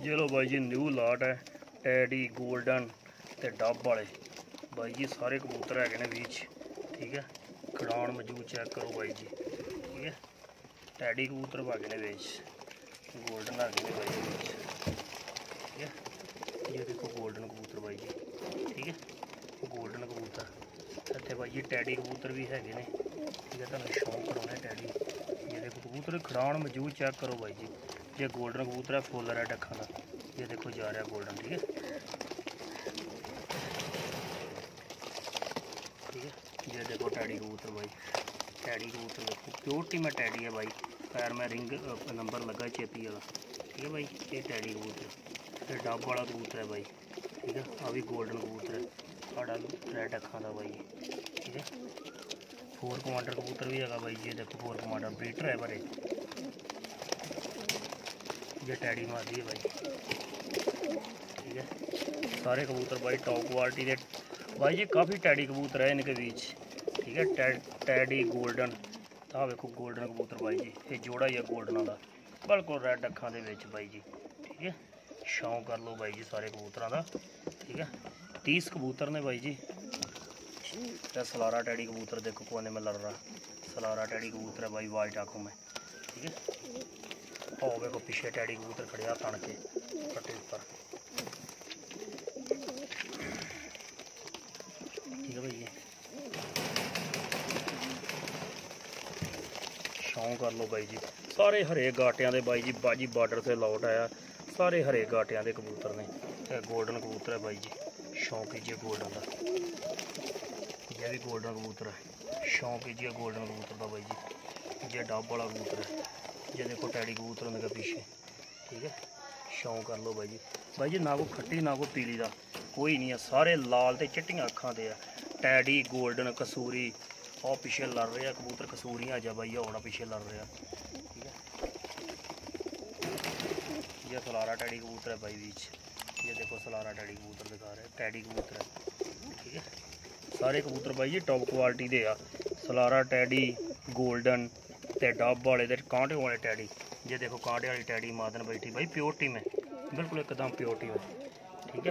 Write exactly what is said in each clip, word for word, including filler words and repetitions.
ये लो by ji new lot है teddy golden ते डब वाले बाई जी सारे कबूतर है ने बीच ठीक है। खड़ान मौजूद चेक करो बाई जी ठीक है। टैडी कबूतर भागे ने बीच गोल्डन आ गए बाई जी ठीक है। ये देखो गोल्डन कबूतर बाई जी ठीक है। गोल्डन कबूतर इतने बाई जी टैडी कबूतर भी है ने ठीक है। तुम शौक कराने टैडी ये देखो कबूतर खड़ान मौजूद चेक करो बाई जी। ये गोल्डन कबूतर है फुल रेड अखा का ये देखो जा रहा गोल्डन ठीक है ठीक है। ये देखो टैडी कबूतर भाई टैडी कबूतर देखो प्योरिटी में टैडी है भाई। पैर में रिंग नंबर लगा चेपी वाला ठीक है भाई। ये टैडी कबूतर ये डब वाला कबूतर है भाई ठीक है। अभी गोल्डन कबूतर है साढ़ा रेड अखा का भाई ठीक है। फोर कमांडर कबूतर भी है भाई। ये देखो फोर कमांडर ब्रीडर है भरे ये टैडी मारती है भाई ठीक है। सारे कबूतर भाई टॉप क्वालिटी के भाई जी काफ़ी टैडी कबूतर है इनके बीच ठीक है। टै, टैडी गोल्डन आ देखो गोल्डन कबूतर भाई जी ये जोड़ा ही है गोल्डन का बिल्कुल रेड अखा दे विच भाई जी ठीक है। शौक कर लो भाई जी सारे कबूतरों का ठीक है। तीस कबूतर ने भाई जी। सलारा टैडी कबूतर देखो कोने में लड़ रहा सलारा टैडी कबूतर है भाई वाइट आँखों में ठीक है। और देखो पीछे टैडी कबूतर खड़े हाथ तान के कटे ऊपर ठीक है भाई। शौक कर लो भाई जी सारे हरे गाटियां दे भाई जी बाजी बॉर्डर से लौट आया सारे हरे गाटियां दे कबूतर ने। गोल्डन कबूतर है भाई जी शौक कीजिए गोल्डन का यह भी गोल्डन कबूतर है शौक कीजिए गोल्डन कबूतर का भाई जी। ये डब वाला कबूतर है ये देखो टैडी कबूतर उनके पीछे ठीक है। शौक कर लो भाई जी भाई जी ना को खट्टी ना को पीली का कोई नहीं है सारे लाल ते चिट्टियां अखां दे आ। टैडी गोल्डन कसूरी और पीछे लड़ रहे हैं कबूतर कसूरी आ जा भाई होना पीछे लड़ रहे ठीक है। ये सलारा टैडी कबूतर है भाई बीच ये देखो सलारा टैडी कबूतर दिखा रहे हैं टैडी कबूतर है ठीक है। सारे कबूतर भाई जी टॉप क्वालिटी दे आ सलारा टैडी गोल्डन ते डब वाले ते कांटे वाले टैडी ये देखो कांटे वाली टैडी मादन बैठी भाई प्योरिटी में बिल्कुल एकदम प्योरिटी में ठीक है।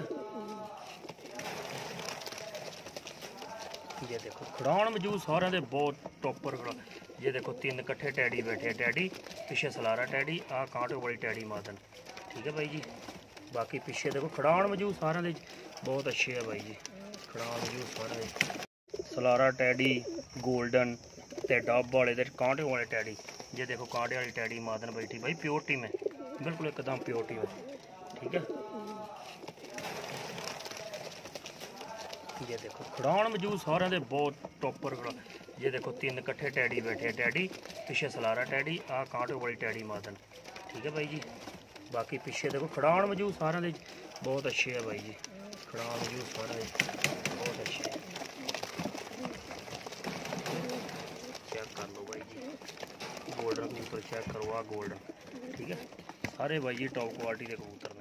ये देखो खड़ान मौजूद सारे दे बहुत टॉपर खड़ा ये देखो तीन कट्ठे टैडी बैठे टैडी पीछे सलारा टैडी आ कांटे वाली टैडी मादन ठीक है भाई जी। बाकी पीछे देखो खड़ान मौजूद सारे दे बहुत अच्छे है भाई जी। खड़ान मौजूद सारे दे सलारा टैडी गोल्डन ते डब वाले ते कांटे वाले टैडी ये देखो कांटे वाली टैडी मादन बैठी भाई प्योरिटी में बिल्कुल एकदम प्योरिटी में ठीक है। ये देखो खड़ान मौजूद सारे दे बहुत टॉपर खड़ा ये देखो तीन कट्ठे टैडी बैठे टैडी पीछे सलारा टैडी आ कांटे वाली टैडी मादन ठीक है भाई जी। बाकी पीछे देखो खड़ान मौजूद सारे दे बहुत अच्छे है भाई जी। खड़ान मौजूद सारे दे बहुत अच्छे है चेक कर लो भाई जी। गोल्डन कबूतर चेक करो आ गोल्डन ठीक है। सारे भाई जी टॉप क्वालिटी के कबूतर